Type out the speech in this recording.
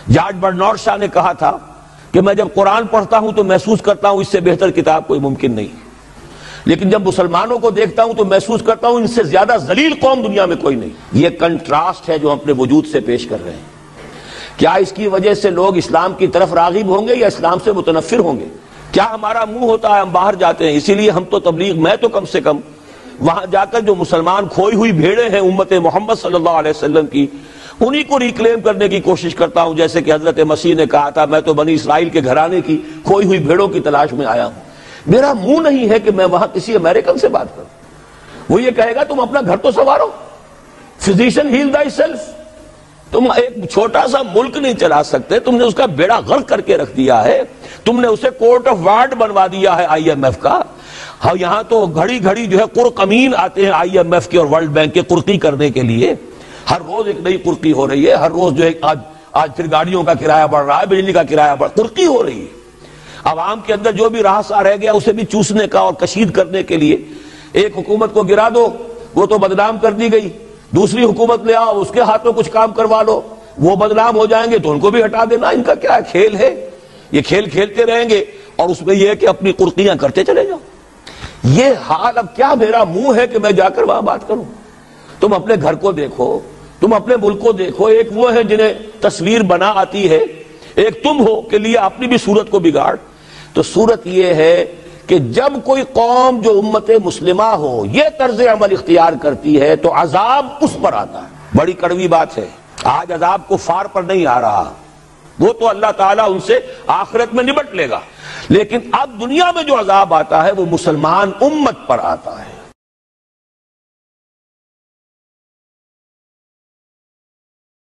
George Bernard شاہ نے کہا تھا کہ میں جب قرآن پڑھتا ہوں تو محسوس کرتا ہوں اس سے بہتر کتاب کوئی ممکن نہیں، لیکن جب مسلمانوں کو دیکھتا ہوں تو محسوس کرتا ہوں ان سے زیادہ ذلیل قوم دنیا میں کوئی نہیں۔ یہ کنٹراسٹ ہے جو ہم اپنے وجود سے پیش کر رہے ہیں۔ کیا اس کی وجہ سے لوگ اسلام کی طرف راغب ہوں گے یا اسلام سے متنفر ہوں گے؟ کیا ہمارا منہ ہوتا ہے ہم باہر جاتے ہیں؟ اسی لیے ہم تو تبلیغ، میں تو کم سے کم وہاں جا کر جو مسلمان کھوئی ہوئی بھیڑیں ہیں امت محمد صلی اللہ علیہ وسلم کی، انہی کو ریکلیم کرنے کی کوشش کرتا ہوں، جیسے کہ حضرت مسیح نے کہا تھا میں تو بنی اسرائیل کے گھرانے کی کھوئی ہوئی بھیڑوں کی تلاش میں آیا ہوں۔ میرا منہ نہیں ہے کہ میں وہاں کسی امریکن سے بات کروں، وہ یہ کہے گا تم اپنا گھر تو سنوارو، فزیشین ہیل تھائی سیلف۔ تم ایک چھوٹا سا ملک نہیں چلا سکتے، تم نے اس کا بیڑا غرق کر کے رکھ دیا ہے، تم نے اسے کورٹ آف وارڈ بنوا دیا ہے آئی ایم ایف کا۔ ہاں یہاں تو گھڑی گھڑی جو ہے قرقمین آتے ہیں آئی ایم ایف کے اور ورلڈ بینک کے قرقی کرنے کے لیے، ہر روز ایک نئی قرقی ہو رہی ہے، ہر روز جو ہے آج پھر گاڑیوں کا کرایہ بڑھ رہا ہے، بجلی کا کرایہ بڑھ، قرقی ہو رہی ہے۔ عوام کے اندر جو بھی راستہ رہ گیا اسے بھی چوسنے کا اور کشید کرنے کے لیے ایک حکومت کو گرا دو، وہ تو بدنام کر دی گئی، دوسری حکومت لے آؤ، اس کے ہاتھوں کچھ کام کروا لو، وہ بدنام ہو جائیں گے تو ان کو بھی ہٹا دینا۔ ان کا کیا کھیل ہے؟ یہ کھیل کھیلتے رہیں گے اور اس میں یہ ہے کہ اپنی قرقیاں کرتے چلے جاؤ۔ یہ حال اب کیا میرا منہ ہے کہ میں جا کر وہاں بات کروں؟ تم اپنے گھر کو دیکھو، تم اپنے ملک کو دیکھو، ایک وہ ہے جنہیں تصویر بنا آتی ہے، ایک تم ہو کہ لیے اپنی بھی صورت کو بگاڑ۔ تو صورت یہ ہے کہ جب کوئی قوم جو امت مسلمہ ہو یہ طرز عمل اختیار کرتی ہے تو عذاب اس پر آتا ہے۔ بڑی کڑوی بات ہے، آج عذاب کفار پر نہیں آ رہا، وہ تو اللہ تعالیٰ ان سے آخرت میں نمٹ لے گا، لیکن اب دنیا میں جو عذاب آتا ہے وہ مسلمان امت پر آتا ہے۔